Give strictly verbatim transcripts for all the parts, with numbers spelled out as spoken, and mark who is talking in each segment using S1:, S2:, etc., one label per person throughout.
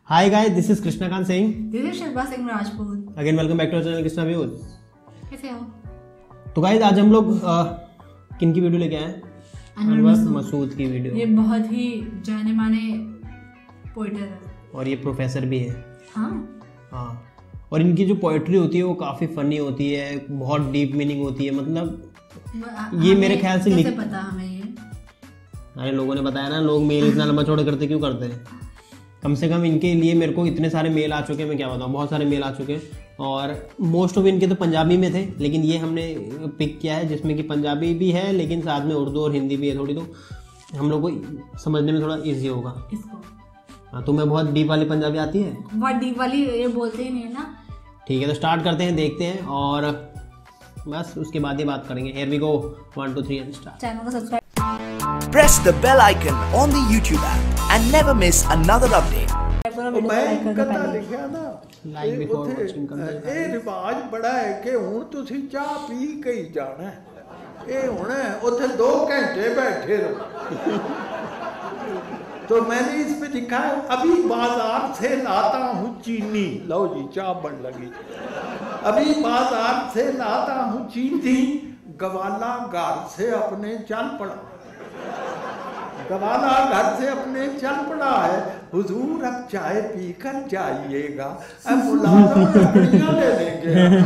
S1: Hi guys, this is Krishnakant Singh.
S2: This is Shilpa Singh Rajput.
S1: Again, welcome back to our channel Krishna Views.
S2: कैसे हो?
S1: तो guys आज हम लोग किन की वीडियो लेके आए हैं? अनवर मसूद की वीडियो।
S2: ये बहुत ही जाने माने पोएटर है
S1: और ये प्रोफेसर भी है।
S2: हाँ
S1: हाँ और इनकी जो पोएट्री होती है वो काफ़ी फनी होती है, बहुत डीप मीनिंग होती है। मतलब ये मेरे ख्याल से
S2: कैसे पता हमें ये?
S1: अरे लोगों ने बताया ना, लोग मेल इतना लंबा चौड़ा करते क्यों करते हैं। कम से कम इनके लिए मेरे को इतने सारे मेल आ चुके हैं, मैं क्या बताऊँ, बहुत सारे मेल आ चुके हैं। और मोस्ट ऑफ इनके तो पंजाबी में थे, लेकिन ये हमने पिक किया है जिसमें कि पंजाबी भी है लेकिन साथ में उर्दू और हिंदी भी है थोड़ी, तो हम लोग को समझने में थोड़ा ईजी होगा
S2: इसको।
S1: हाँ, तुम्हें बहुत डीप वाली पंजाबी आती है?
S2: बहुत डीप वाली ये बोलते ही नहीं है ना।
S1: ठीक है तो स्टार्ट करते हैं, देखते हैं और बस उसके बाद ये बात करेंगे। Here we go, one two three and start.
S2: Channel को subscribe.
S3: Press the bell icon on the YouTube app and never miss another update.
S4: मैं कदा लिखिया ना
S1: लाइक बिफोर वाचिंग
S4: ਇਹ ਰਿਵਾਜ ਬੜਾ ਹੈ ਕਿ ਹੁਣ ਤੁਸੀਂ ਚਾਹ ਪੀ ਕੇ ਹੀ ਜਾਣਾ ਹੈ। ਇਹ ਹੁਣ ਉੱਥੇ दो घंटे बैठे रहो। तो मैंने इस पे लिखा है, अभी बाजार से लाता हूँ चीनी। लो जी चाय बन लगी। अभी बाजार से लाता हूँ चीनी, गवाला घर से अपने चल पड़ा। गवाला घर से अपने चल पड़ा है, हुजूर अब चाय पीकर जाइएगा। अब मुलाजिम लकड़ियाँ ले लेंगे,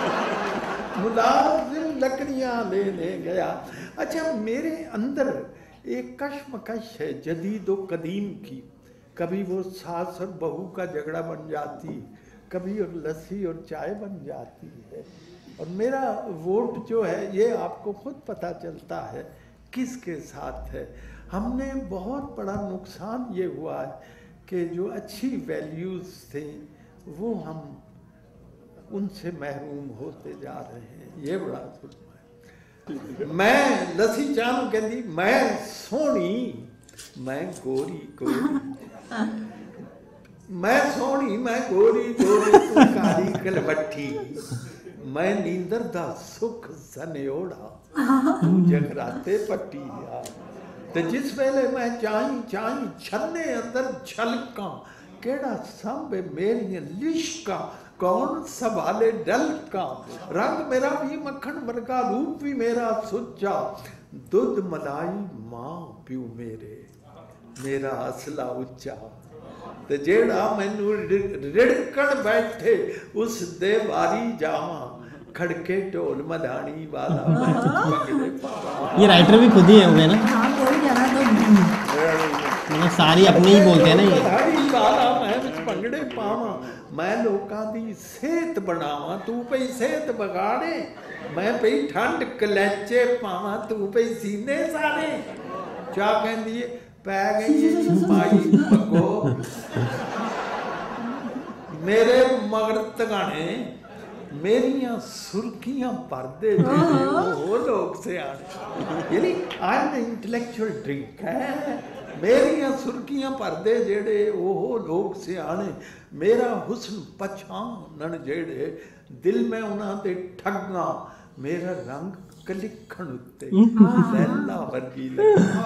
S4: मुलाजिम लकड़ियाँ ले ले गया। अच्छा, मेरे अंदर एक कश्मकश है जदीद और कदीम की। कभी वो सास और बहू का झगड़ा बन जाती, कभी और लस्सी और चाय बन जाती है। और मेरा वोट जो है ये आपको खुद पता चलता है किसके साथ है। हमने बहुत बड़ा नुकसान ये हुआ है कि जो अच्छी वैल्यूज़ थे वो हम उनसे महरूम होते जा रहे हैं। ये बड़ा जुल्म है। मैं लसी चांद कहती, मैं सोनी, मैं गोरी गोरी, मैं सोनी मैं गोरी गोरी तू काली कलवट्ठी, मैं नींदर दा सुख सनयोड़ा, तू जगराते पट्टी आ। ते जिस वेले मैं चाई चाई छन्ने अंदर छलका, केड़ा सांबे मेरी लिशका, कौन संभाले डलका। रंग मेरा भी मक्खन वर्गा, रूप भी मेरा सुच्चा, दुध मलाई मां प्यू मेरे, मेरा असला उच्चा। ते जेड़ा मैनू रिड़कण बैठे उस दे वारी जावा, खड़के ढोल मदानी वाला
S1: ये राइटर भी खुद ही है हुए ना।
S2: हाँ कोई जाना तो
S1: मतलब सारी अपनी ही बोलते हैं ना ये।
S4: मदानी वाला मैं विच भंगड़े पावा, मैं लोकां दी सेहत बनावा, तू पई सेहत बगाड़े। मैं पई ठंड कलैचे पावा, तू पई सीने साड़े। क्या कहंदी है, पै गई पाई पगो मेरे मगर तगाने, मेरियां सुर्खियां पर्दे वो लोग से आने। यानी आज इंटेलेक्चुअल ड्रिंक है। मेरियां सुर्खियां पर्दे जेड़े वो लोग से आने, मेरा हुस्न पछानन जेड़े दिल में उन्हां दे ठग्गा, मेरा रंग कलिखण उत्ते लैला वर्गी लगा।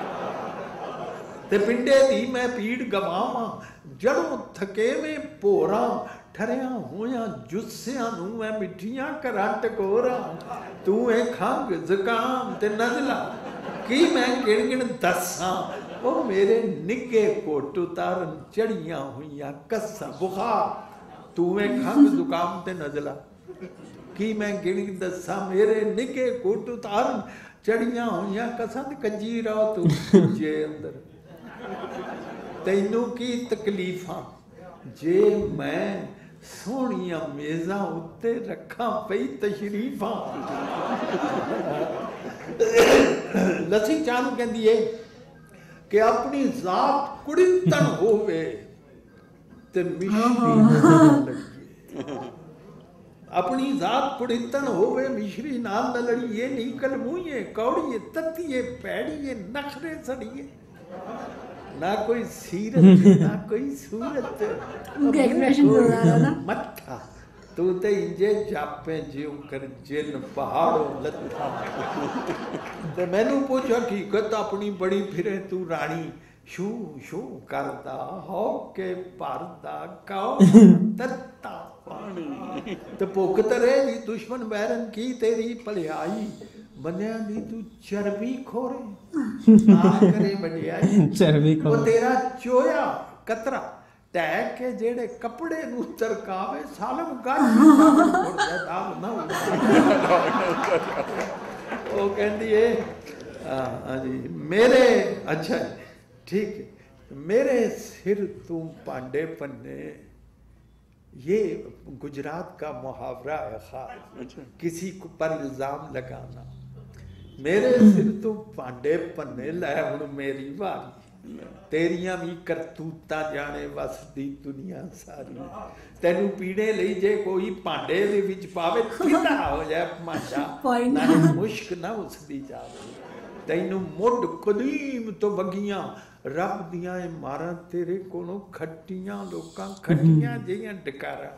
S4: ते पिंडे दी मैं पीड़ गवावां, जड़ों थकेवे भोरा, ठरिया होया जुस्सियां नूं मैं मिठियां करां टकोरा। तू है खंग जुकाम ते नज़ला, की मैं गिण गिण दसां, ओ मेरे निगे कोट उतारन चढ़ियां हुईयां कस्सां। बुखार तू है खंग जुकाम ते नज़ला, की मैं गिण गिण दसां, मेरे निगे कोट उतारन चढ़ियां हुईयां कस्सां। ते कंजी रहो तू जे अंदर, तैनू की तकलीफां जे मैं सोहणियां मेज़ां उत्ते रखा पई तशरीफां। लसी चांद कहंदी है कि अपनी जात कुड़ितन होवे ते मिश्री नाल लड़िए। अपनी जात कुड़ितन होवे मिश्री नाल न लड़िए, निकल मुँहे कौड़िए तत्तिए पैड़िए नखरे सड़िए। ना कोई सीरत ना कोई सूरत,
S2: उनके एक्सप्रेशन जोरदार है ना।
S4: मत्था तू ते इंजे जापे जियो कर जिन पहाड़ों लत्था। ते मैनू पूछ हकीकत अपनी बड़ी फिरे तू रानी, शू शू करदा हो के भरदा कौन तत्ता पानी ते भुख तरे दी दुश्मन बैरन की तेरी भलियाई बंदियां दी तू चर्बी खोरे आ करे वडियाई
S1: चर्बी
S4: वो
S1: खोरे
S4: तेरा चोया कतरा टै के जेड़े कपड़े नू तरकावे सालम गाजी सालम खोड़ दाग ना वो कहंदी है हां जी मेरे अच्छा ठीक है मेरे सिर तुम पांडे पन्ने ये गुजरात का मुहावरा है खास किसी को पर इल्जाम लगाना मेरे सिर तुम पांडे पन्ने लै हुण मेरी वारी तेरियां भी करतूतां जाने वसदी दुनिया सारी तेनू पीने लई जे कोई भांडे दे विच पावे ठंडा हो जाए माशा ना मुश्क ना उसदी जावे तैनू मुड कदीम तो वगियां रब दियां मारां तेरे कोलों खट्टियां लोकां खट्टियां जिहियां डकारा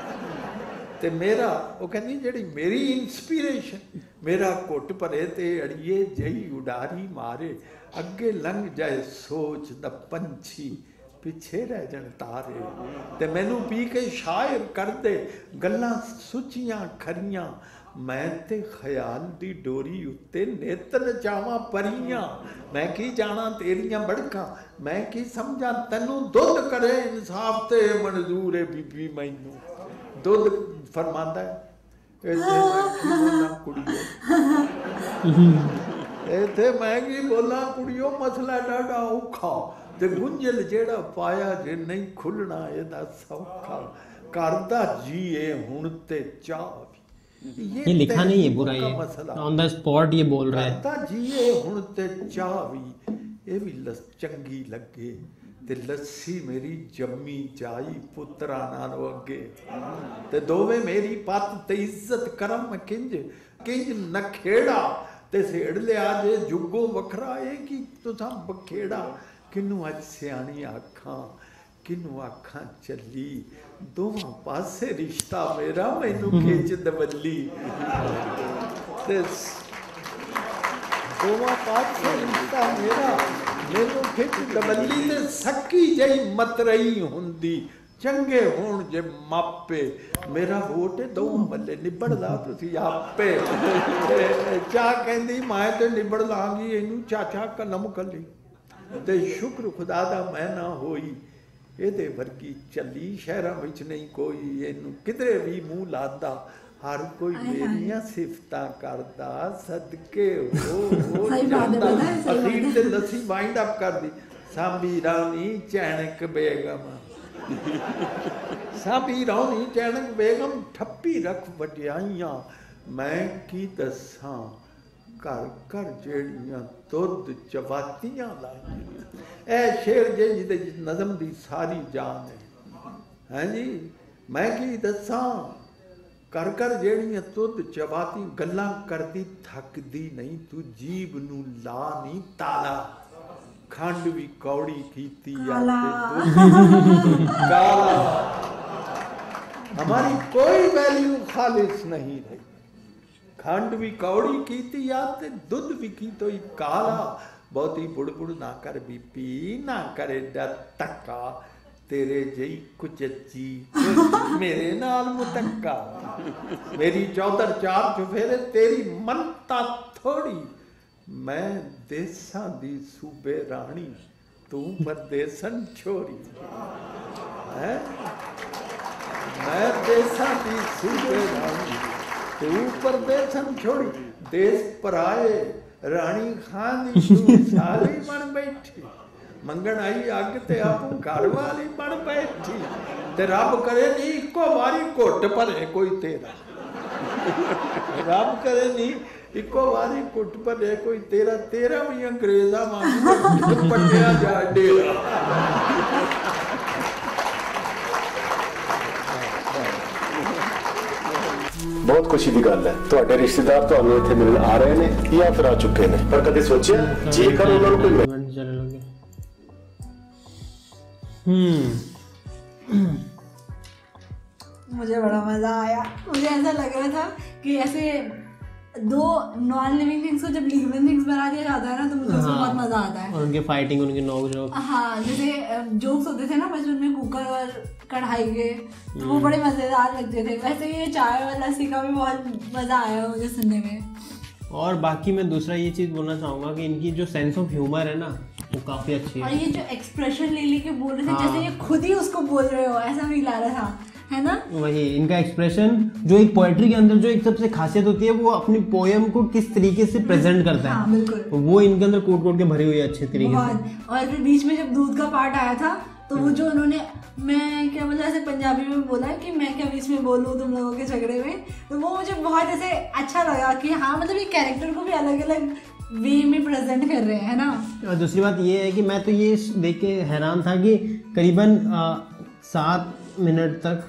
S4: ते मेरा वो कहंदी जेड़ी मेरी इंस्पिरेशन मेरा घुट भरे ते अड़िए जही उडारी मारे अगे लंघ जाए सोच दा पंछी पिछे रह जन तारे ते मैनू पी के शायर कर दे गल्लां सुचियां खरियां मैं ते ख्याल दी डोरी उत्ते नित नचावां परियां मैं की जाना तेरियां बड़कां मैं की समझां तैनू दुध करे इंसाफ ते मंजूर है बीबी मैनू दुध फरमांदा है इत्थे मैं की बोलां कुड़ियो इत्थे मैं की बोलां कुड़ियो मसला डाढा औखा ते गुंजल जेड़ा पाया जे नहीं खुलना एदा सौखा करदा जीए हुण ते चाह
S1: ये, ये लिखा नहीं है पूरा ये ऑन द स्पॉट ये बोल रहा है
S4: करदा जीए हुण ते चाह भी ये भी लस चंगी लगे ते लस्सी मेरी जम्मी जाई पुत्रा नालों अगे ते दोवे मेरी पत ते इज्जत करम किंज किंज नखेड़ा ते सेड़ लिया जे जुगो वखरा है कि तुसां बखेड़ा किनू अज सियाणी आखां किनू आखां चली दोवां पासे रिश्ता मेरा मैनू खिच दवली ते दोवां पासे रिश्ता मेरा मैनू खिच दवली ते सक्की जई मतरई हुंदी चंगे होण जे मापे मेरा वोट दोवां बल्ले निबड़दा तुसी आपे चा कहंदी मैं ते निबड़ लांगी इनू चाचा कलम कली ते शुक्र खुदा दा मैं ना होई ਇਹਦੇ ਵਰਗੀ ਚੱਲੀ ਸ਼ਹਿਰਾਂ ਵਿੱਚ ਨਹੀਂ ਕੋਈ ਇਹਨੂੰ ਕਿਧਰੇ ਵੀ ਮੂੰਹ ਲਾਦਾ ਹਰ ਕੋਈ ਮੇਰੀਆਂ ਸਿਫਤਾਂ ਕਰਦਾ ਸਦਕੇ ਹੋ ਹੋ ਜਾਂਦਾ ਅਖੀਰ ਤੇ ਲੱਸੀ ਵਾਈਂਡ ਅਪ ਕਰਦੀ ਸਾਂਭੀ ਰਾਣੀ ਚੈਨਕ ਬੇਗਮ ਸਾਂਭੀ ਰਾਣੀ ਚੈਨਕ ਬੇਗਮ ਠੱਪੀ ਰੱਖ ਵਡਿਆਈਆਂ ਮੈਂ ਕੀ ਦੱਸਾਂ घर घर जेड़ियां दुध चवातियां लाइयां ए शेर जे जिदे नज़म दी सारी जान है हैं जी मैं की दसां घर घर जेड़ियां दुध चवाती गल्लां करदी थकदी नहीं तू जीभ नू ला नहीं ताला खंड भी कौड़ी कीती काला हमारी कोई वैल्यू खालिस नहीं रही खंड भी कौड़ी कीती या ते दुध भी की तो काला बहुती बुड़बुड़ ना कर बीपी ना करे डर टक्का तेरे जई कुचची मेरे नाल मुतक्का मेरी चौधर चार चुफेरे तेरी मनता थोड़ी मैं देसां दी सूबे रानी तू परदेसन छोरी है मैं देसां दी सूबे रानी तू परदेसन छोड़ी देश पराए रानी खान दी तू साली बन बैठी मंगण आई अग ते आप घर वाली बन बैठी ते रब करे नी इको वारी घुट भरे कोई तेरा रब करे नी इको वारी घुट भरे कोई तेरा तेरा भी अंग्रेजा वांग पट्टिया जा डेरा
S5: बहुत खुशी की गल है ਤੁਹਾਡੇ ਰਿਸ਼ਤੇਦਾਰ ਤੁਹਾਨੂੰ ਇੱਥੇ ਮਿਲਣ ਆ ਰਹੇ ਨੇ ਜਾਂ ਫਿਰ ਆ ਚੁੱਕੇ ਨੇ ਪਰ ਕਦੇ ਸੋਚਿਆ ਜੇਕਰ ਉਹਨਾਂ ਨੂੰ ਕੋਈ
S1: हम्म
S2: मुझे बड़ा मजा आया मुझे ऐसा लग रहा था कि ऐसे दो नॉन लिविंग थिंग्स को जब लिविंग थिंग्स बना दिया जाता है ना तो मुझे उसमें बहुत मजा आता है।
S1: और उनके फाइटिंग, उनके नोक झोंक,
S2: हाँ जैसे जोक्स होते थे ना बचपन में कुकर और कढ़ाई के, तो वो बड़े मजेदार लगते थे। वैसे ये चाय और लस्सी का भी बहुत मजा आया मुझे सुनने में।
S1: और बाकी मैं दूसरा ये चीज़ बोलना चाहूँगा कि इनकी जो सेंस ऑफ ह्यूमर है ना वो काफ़ी अच्छी है।
S2: और ये जो एक्सप्रेशन ले लेके बोल रहे थे, हाँ। जैसे ये खुद ही उसको बोल रहे हो ऐसा फील आ रहा था, है ना? वही
S1: इनका एक्सप्रेशन, जो एक पोएट्री के अंदर जो एक सबसे खासियत होती है, वो अपनी पोएम को किस तरीके से प्रेजेंट करता है,
S2: हाँ, बिल्कुल।
S1: वो इनके अंदर कोट कोट के भरी हुई है अच्छे तरीके से।
S2: और फिर बीच में जब दूध का पार्ट आया था तो वो जो उन्होंने, मैं क्या मतलब ऐसे पंजाबी में बोला कि मैं क्या बीच में बोलूँ तुम लोगों के झगड़े में, तो वो मुझे बहुत ऐसे अच्छा लगा कि हाँ मतलब ये कैरेक्टर को भी अलग अलग वे में प्रेजेंट कर रहे हैं ना।
S1: और दूसरी बात ये है कि मैं तो ये देख के हैरान था कि करीबन सात मिनट तक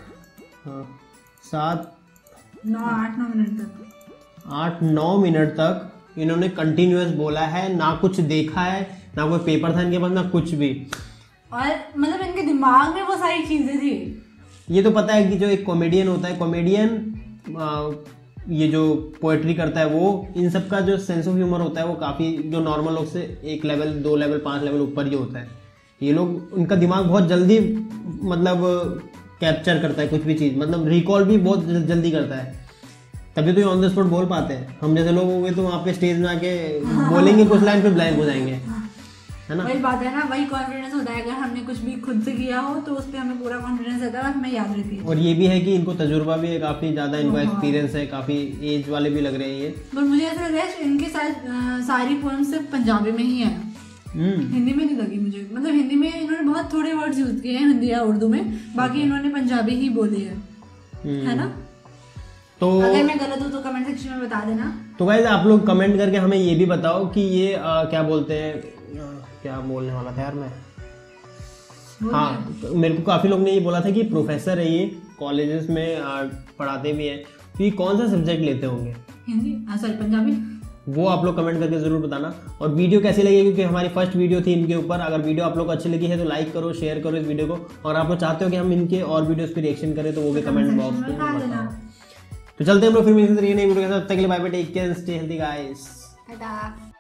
S1: सात
S2: नौ आठ नौ मिनट तक
S1: आठ नौ मिनट तक इन्होंने कंटिन्यूअस बोला है, ना कुछ देखा है, ना कोई पेपर था इनके पास, ना कुछ भी।
S2: और मतलब इनके दिमाग में वो सारी चीजें थी।
S1: ये तो पता है कि जो एक कॉमेडियन होता है, कॉमेडियन ये जो पोएट्री करता है, वो इन सब का जो सेंस ऑफ ह्यूमर होता है वो काफ़ी जो नॉर्मल लोग से एक लेवल, दो लेवल, पांच लेवल ऊपर ही होता है। ये लोग, उनका दिमाग बहुत जल्दी मतलब कैप्चर करता है कुछ भी चीज़, मतलब रिकॉल भी बहुत जल्दी करता है, तभी तो ये ऑन द स्पॉट बोल पाते हैं। हम जैसे लोग हो गए तो वहाँ पे स्टेज में आके बोलेंगे कुछ लाइन, फिर ब्लैंक हो जाएंगे, है ना?
S2: वही बात है ना, वही कॉन्फिडेंस होता है। अगर हमने कुछ भी खुद से किया हो तो उस पर हमें पूरा कॉन्फिडेंस रहता है और हमें याद रहती है।
S1: और ये भी है कि इनको तजुर्बा भी है काफ़ी ज़्यादा, इनको एक्सपीरियंस है, काफ़ी एज वाले भी लग रहे हैं ये।
S2: पर मुझे ऐसा लग रहा है इनके साथ सारी पोएम्स सिर्फ पंजाबी में ही है, हिंदी में नहीं लगी मुझे। मतलब हिंदी में इन्होंने बहुत थोड़े वर्ड्स यूज किए हैं हिंदी या उर्दू में, बाकी इन्होंने पंजाबी ही बोली है, है ना?
S1: तो
S2: अगर मैं गलत हूँ तो कमेंट सेक्शन में बता देना।
S1: तो गाइस आप लोग कमेंट करके हमें ये भी बताओ कि ये आ, क्या बोलते हैं, क्या बोलने वाला था यार मैं, हाँ तो मेरे को काफ़ी लोग ने ये बोला था कि प्रोफेसर है ये, कॉलेजेस में आ, पढ़ाते भी हैं, तो ये कौन सा सब्जेक्ट लेते होंगे?
S2: हिंदी, सॉरी पंजाबी।
S1: वो आप लोग कमेंट करके ज़रूर बताना। और वीडियो कैसी लगी, क्योंकि हमारी फर्स्ट वीडियो थी इनके ऊपर। अगर वीडियो आप लोग को अच्छी लगी है तो लाइक करो, शेयर करो इस वीडियो को, और आप लोग चाहते हो कि हम इनके और वीडियोस पे रिएक्शन करें तो वो भी कमेंट बॉक्स में बताओ। तो चलते हैं हम लोग फिर मिलते हैं नई वीडियो के साथ। तब तक के लिए bye bye, take care, stay healthy guys.